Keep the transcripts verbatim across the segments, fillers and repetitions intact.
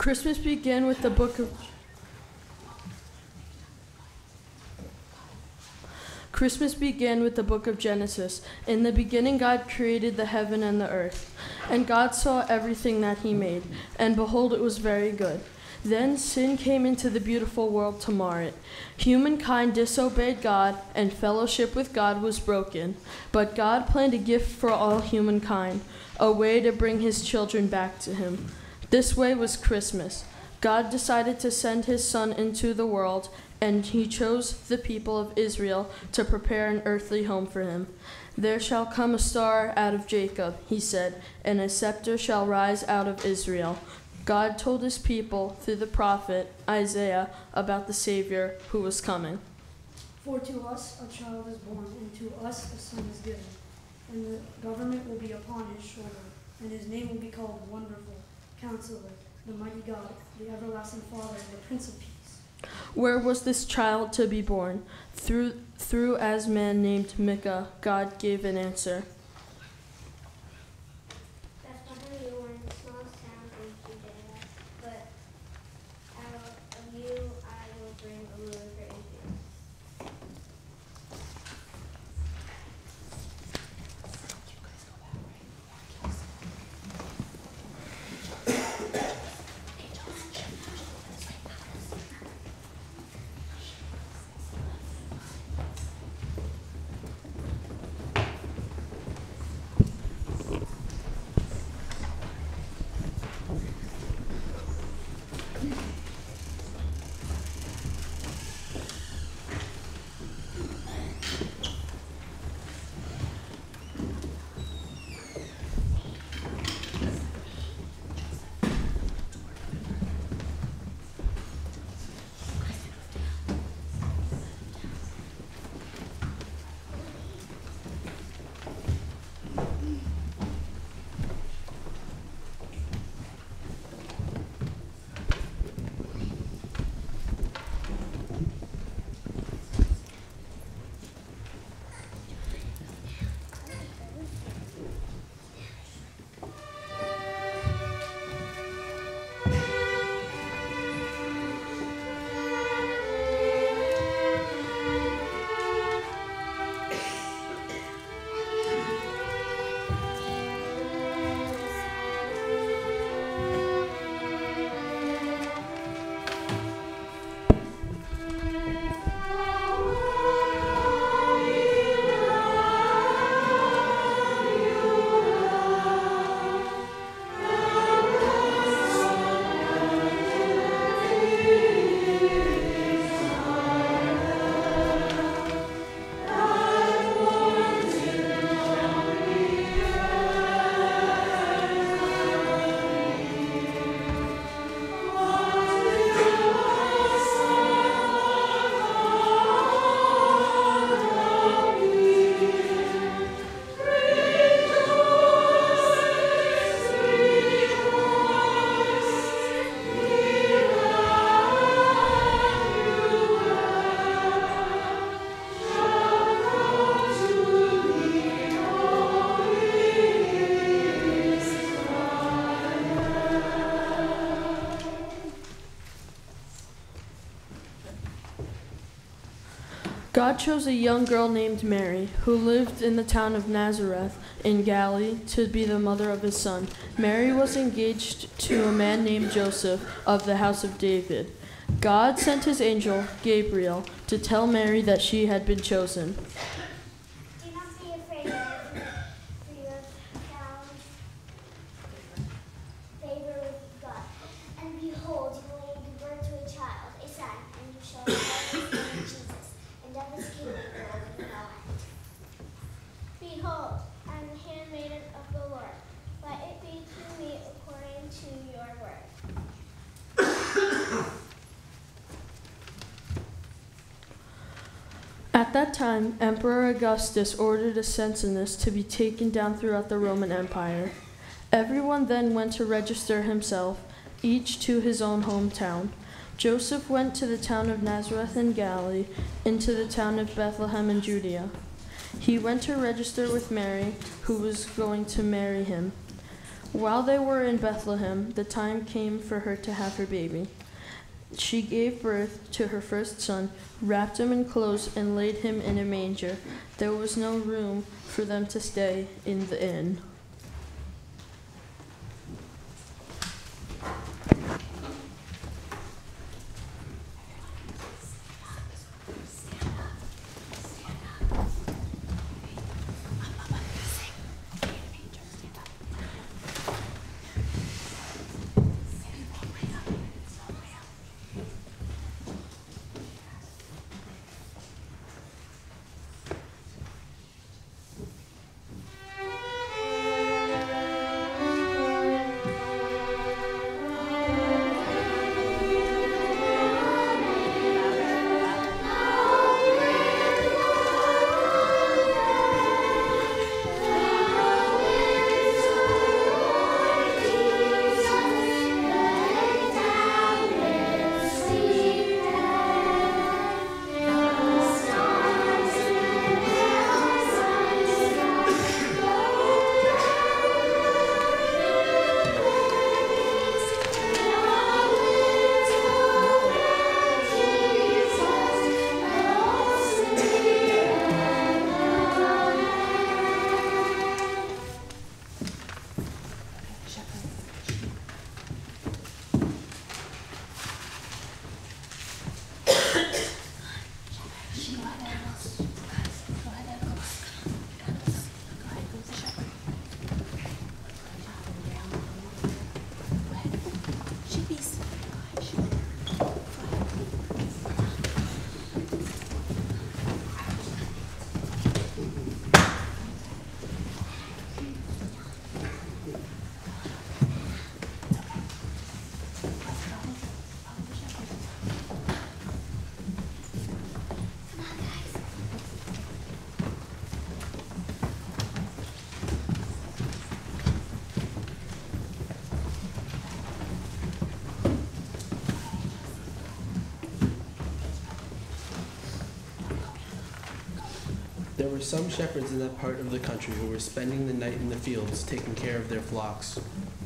Christmas began with the book of Christmas began with the book of Genesis. In the beginning, God created the heaven and the earth. And God saw everything that he made, and behold, it was very good. Then sin came into the beautiful world to mar it. Humankind disobeyed God, and fellowship with God was broken. But God planned a gift for all humankind, a way to bring his children back to him. This way was Christmas. God decided to send his Son into the world, and he chose the people of Israel to prepare an earthly home for him. There shall come a star out of Jacob, he said, and a scepter shall rise out of Israel. God told his people through the prophet Isaiah about the Savior who was coming. For to us a child is born, and to us a son is given, and the government will be upon his shoulder, and his name will be called Wonderful, Counselor, the Mighty God, the Everlasting Father, and the Prince of Peace. Where was this child to be born? Through, through as man named Micah, God gave an answer. Bethlehem, you were in the smallest town in Judea, but out of you I will bring a ruler for Israel. God chose a young girl named Mary, who lived in the town of Nazareth in Galilee, to be the mother of his son. Mary was engaged to a man named Joseph of the house of David. God sent his angel, Gabriel, to tell Mary that she had been chosen. Do not be afraid, Mary, for you have found favor with God. And behold, you will give birth to a child, a son, and you shall call his name Jesus. And of his kingdom there will be no end. Behold, I am the handmaiden of the Lord. Let it be to me according to your word. At that time, Emperor Augustus ordered a census to be taken down throughout the Roman Empire. Everyone then went to register himself, each to his own hometown. Joseph went to the town of Nazareth in Galilee, into the town of Bethlehem in Judea. He went to register with Mary, who was going to marry him. While they were in Bethlehem, the time came for her to have her baby. She gave birth to her first son, wrapped him in clothes, and laid him in a manger. There was no room for them to stay in the inn. There were some shepherds in that part of the country who were spending the night in the fields, taking care of their flocks.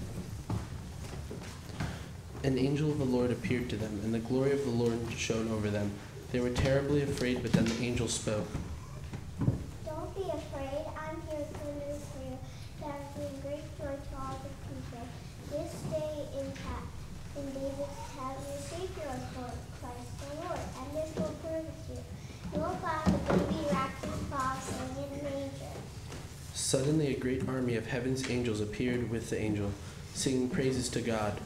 An angel of the Lord appeared to them, and the glory of the Lord shone over them. They were terribly afraid, but then the angel spoke. Don't be afraid. I'm here to news for you. There has been great joy to all the people. This day in, Ta- in David's town, a Savior is born, Christ the Lord, and this will prove it to you. You will find the baby wrapped in cloths and in a manger. Suddenly a great army of heaven's angels appeared with the angel, singing praises to God.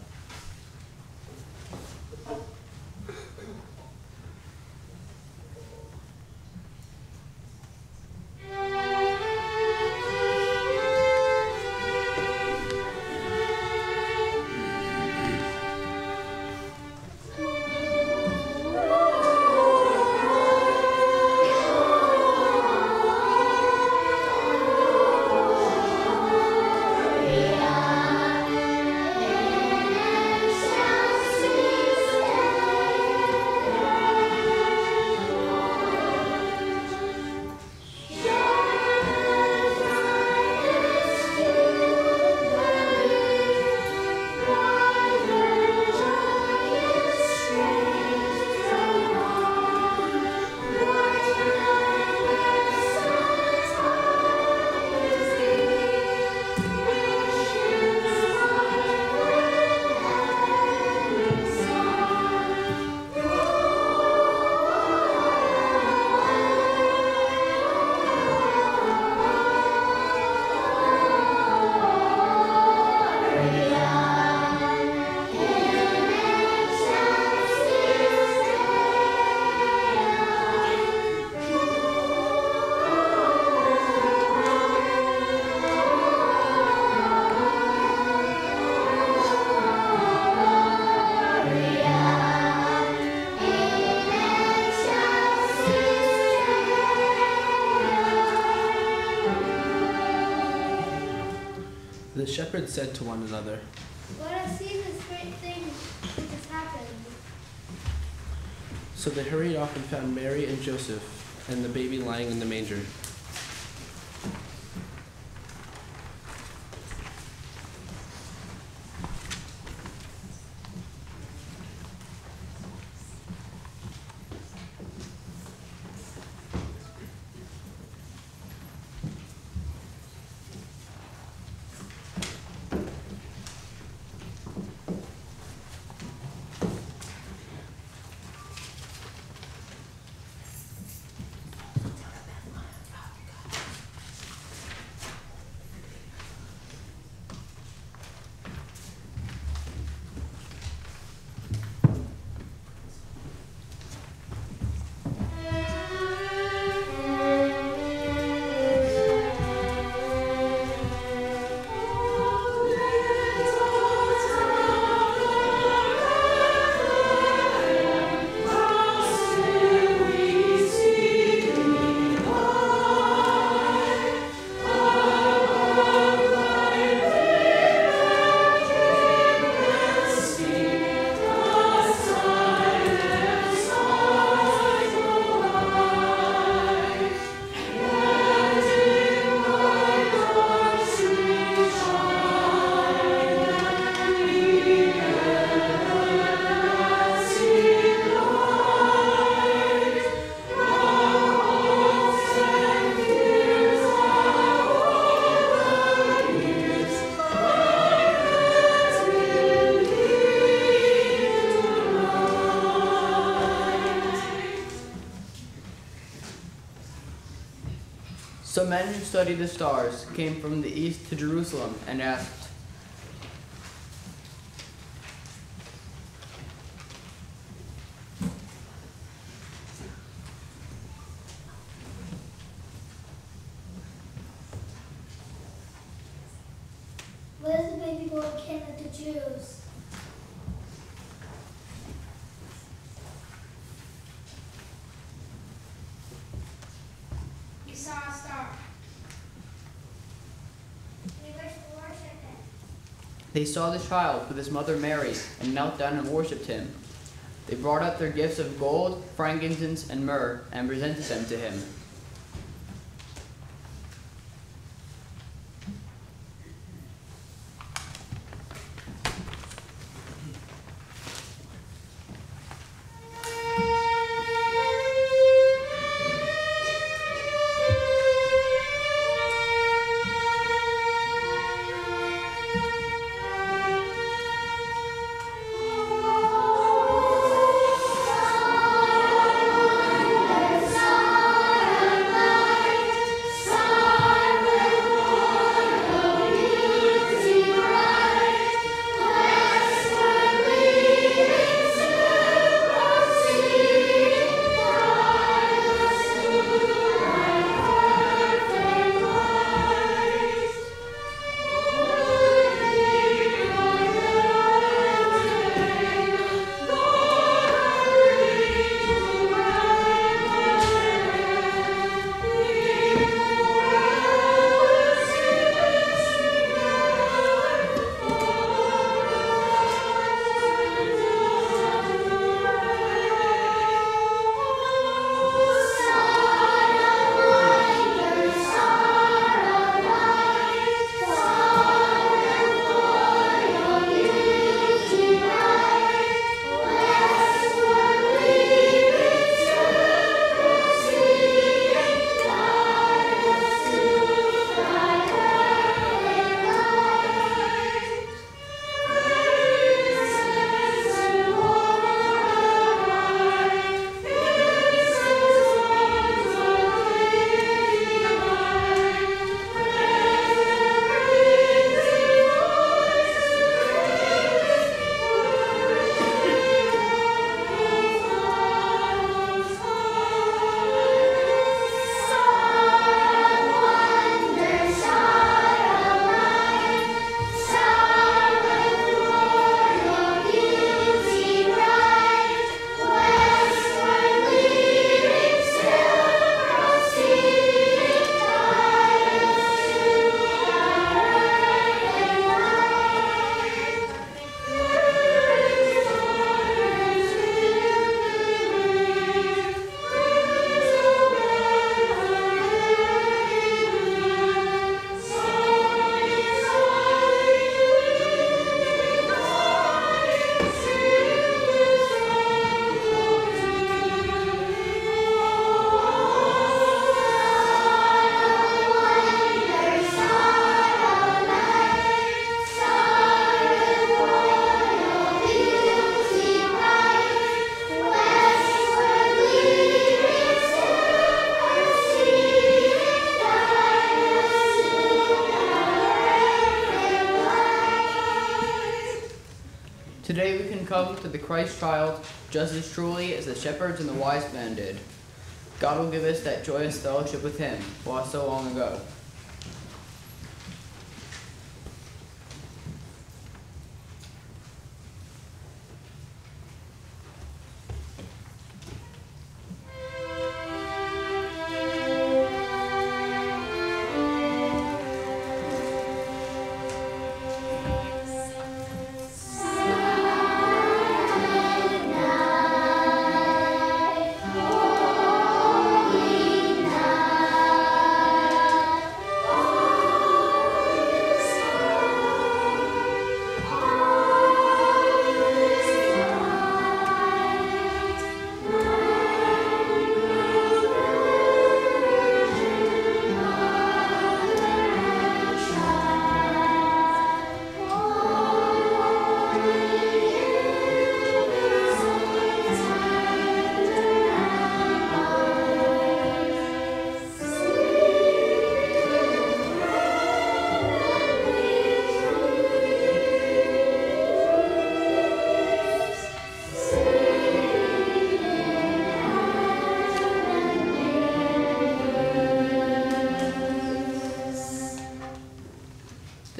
The shepherds said to one another, Let us see this great thing which has happened. So they hurried off and found Mary and Joseph and the baby lying in the manger. So men who studied the stars came from the east to Jerusalem and asked, "Where is the baby born King of the Jews?" We saw a star. We wish to worship him. They saw the child with his mother Mary and knelt down and worshipped him. They brought out their gifts of gold, frankincense, and myrrh and presented them to him. Today we can come to the Christ child just as truly as the shepherds and the wise men did. God will give us that joyous fellowship with him, lost so long ago. Holy night.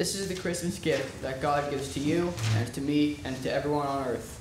This is the Christmas gift that God gives to you and to me and to everyone on earth.